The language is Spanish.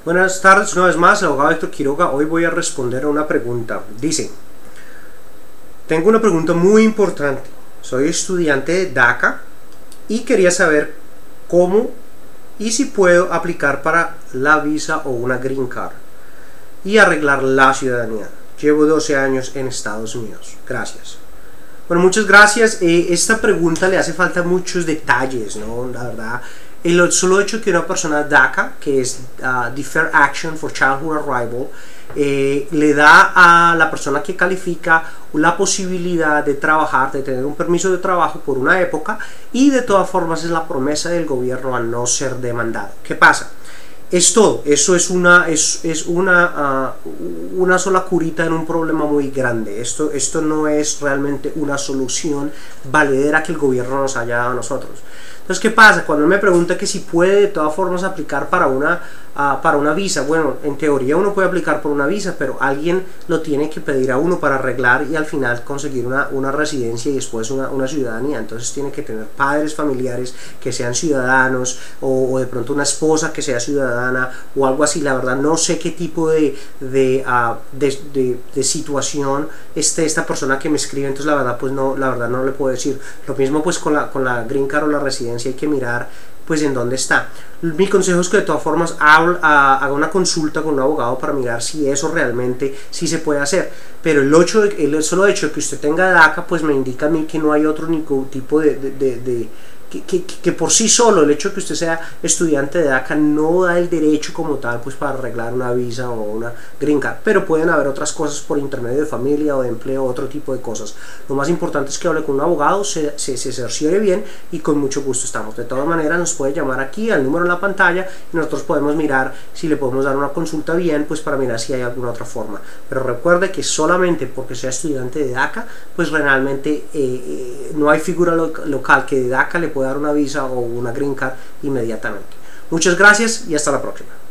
Buenas tardes, una vez más, el abogado Héctor Quiroga. Hoy voy a responder a una pregunta. Dice: tengo una pregunta muy importante. Soy estudiante de DACA y quería saber cómo y si puedo aplicar para la visa o una green card y arreglar la ciudadanía. Llevo 12 años en Estados Unidos. Gracias. Bueno, muchas gracias. Esta pregunta le hace falta muchos detalles, ¿no? La verdad, el solo hecho que una persona DACA, que es Deferred Action for Childhood Arrival, le da a la persona que califica la posibilidad de trabajar, de tener un permiso de trabajo por una época, y de todas formas es la promesa del gobierno a no ser demandado. ¿Qué pasa? Es todo, eso es una sola curita en un problema muy grande. Esto no es realmente una solución valedera que el gobierno nos haya dado a nosotros. Entonces, ¿qué pasa? Cuando me pregunta que si puede de todas formas aplicar para una visa, bueno, en teoría uno puede aplicar por una visa, pero alguien lo tiene que pedir a uno para arreglar y al final conseguir una residencia y después una ciudadanía. Entonces tiene que tener padres familiares que sean ciudadanos, o de pronto una esposa que sea ciudadana o algo así. La verdad no sé qué tipo de situación esté esta persona que me escribe, entonces la verdad no le puedo decir. Lo mismo pues con la green card o la residencia, hay que mirar pues en dónde está. Mi consejo es que de todas formas haga una consulta con un abogado para mirar si eso realmente sí se puede hacer, pero el solo hecho de que usted tenga DACA pues me indica a mí que no hay otro ningún tipo que por sí solo el hecho de que usted sea estudiante de DACA no da el derecho como tal pues para arreglar una visa o una green card, pero pueden haber otras cosas por intermedio de familia o de empleo, otro tipo de cosas. Lo más importante es que hable con un abogado, se cerciore bien, y con mucho gusto estamos. De todas maneras nos puede llamar aquí al número en la pantalla y nosotros podemos mirar si le podemos dar una consulta bien pues para mirar si hay alguna otra forma. Pero recuerde que solamente porque sea estudiante de DACA pues realmente no hay figura local que de DACA le pueda dar una visa o una green card inmediatamente. Muchas gracias y hasta la próxima.